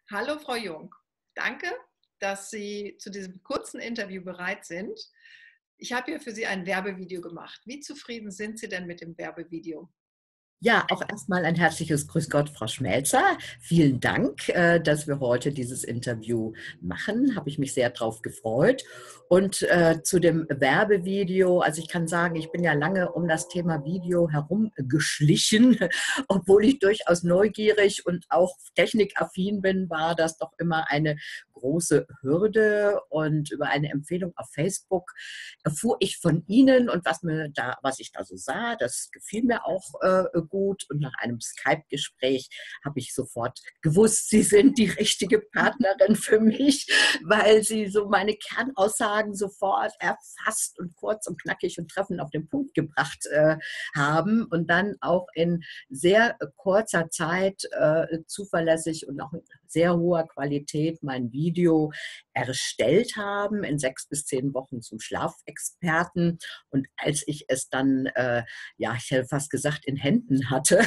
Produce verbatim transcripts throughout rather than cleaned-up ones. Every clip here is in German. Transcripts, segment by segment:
Hallo Frau Jung, danke, dass Sie zu diesem kurzen Interview bereit sind. Ich habe hier für Sie ein Werbevideo gemacht. Wie zufrieden sind Sie denn mit dem Werbevideo? Ja, auch erstmal ein herzliches Grüß Gott, Frau Schmelzer. Vielen Dank, äh, dass wir heute dieses Interview machen. Habe ich mich sehr drauf gefreut. Und äh, zu dem Werbevideo, also ich kann sagen, ich bin ja lange um das Thema Video herumgeschlichen, obwohl ich durchaus neugierig und auch technikaffin bin, war das doch immer eine große Hürde. Und über eine Empfehlung auf Facebook erfuhr ich von Ihnen und was mir da, was ich da so sah, das gefiel mir auch äh, gut. Und nach einem Skype-Gespräch habe ich sofort gewusst, Sie sind die richtige Partnerin für mich, weil Sie so meine Kernaussagen sofort erfasst und kurz und knackig und treffend auf den Punkt gebracht äh, haben und dann auch in sehr kurzer Zeit äh, zuverlässig und auch in sehr hoher Qualität mein Video erstellt haben, in sechs bis zehn Wochen zum Schlafexperten. Und als ich es dann, äh, ja, ich hätte fast gesagt, in Händen hatte,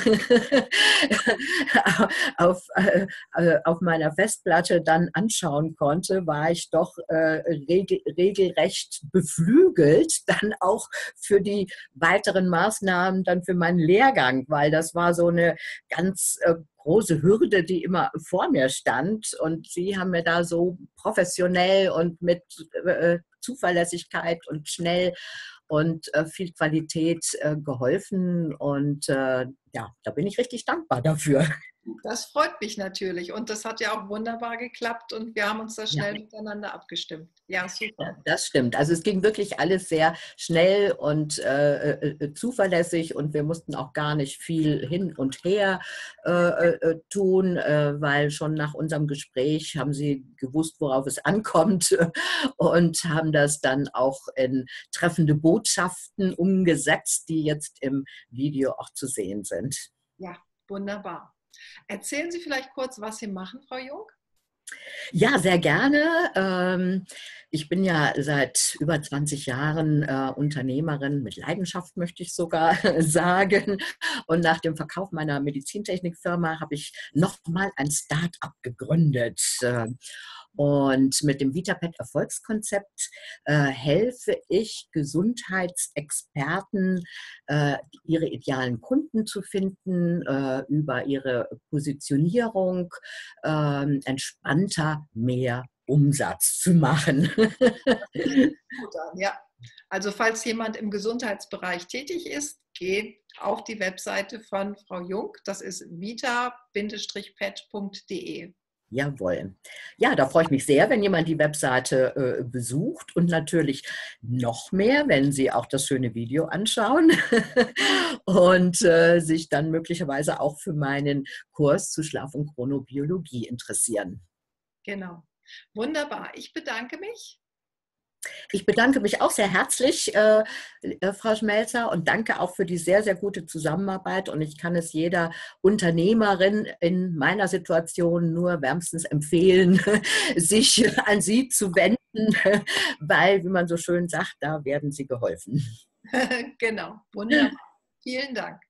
auf, äh, auf meiner Festplatte dann anschauen konnte, war ich doch äh, regel, regelrecht beflügelt, dann auch für die weiteren Maßnahmen, dann für meinen Lehrgang, weil das war so eine ganz äh, große Hürde, die immer vor mir stand. Und Sie haben mir da so professionell und mit äh, Zuverlässigkeit und schnell und äh, viel Qualität äh, geholfen. Und äh, ja, da bin ich richtig dankbar dafür. Das freut mich natürlich und das hat ja auch wunderbar geklappt und wir haben uns da Ja. schnell miteinander abgestimmt. Ja, Ja, super. das stimmt. Also es ging wirklich alles sehr schnell und äh, äh, zuverlässig und wir mussten auch gar nicht viel hin und her äh, äh, tun, äh, weil schon nach unserem Gespräch haben sie gewusst, worauf es ankommt und haben das dann auch in treffende Botschaften umgesetzt, die jetzt im Video auch zu sehen sind. Ja, wunderbar. Erzählen Sie vielleicht kurz, was Sie machen, Frau Jung? Ja, sehr gerne. Ähm, ich bin ja seit über zwanzig Jahren äh, Unternehmerin mit Leidenschaft, möchte ich sogar sagen. Und nach dem Verkauf meiner Medizintechnikfirma habe ich nochmal ein Start-up gegründet. Äh, Und mit dem VitaPet Erfolgskonzept äh, helfe ich Gesundheitsexperten, äh, ihre idealen Kunden zu finden, äh, über ihre Positionierung, äh, entspannter mehr Umsatz zu machen. Gut an, ja. Also falls jemand im Gesundheitsbereich tätig ist, geht auf die Webseite von Frau Jung. Das ist vita pet punkt de. Jawohl. Ja, da freue ich mich sehr, wenn jemand die Webseite äh, besucht und natürlich noch mehr, wenn Sie auch das schöne Video anschauen und äh, sich dann möglicherweise auch für meinen Kurs zu Schlaf- und Chronobiologie interessieren. Genau. Wunderbar. Ich bedanke mich. Ich bedanke mich auch sehr herzlich, äh, äh, Frau Schmelzer, und danke auch für die sehr, sehr gute Zusammenarbeit. Und ich kann es jeder Unternehmerin in meiner Situation nur wärmstens empfehlen, sich an Sie zu wenden, weil, wie man so schön sagt, da werden Sie geholfen. Genau. Wunderbar. Vielen Dank.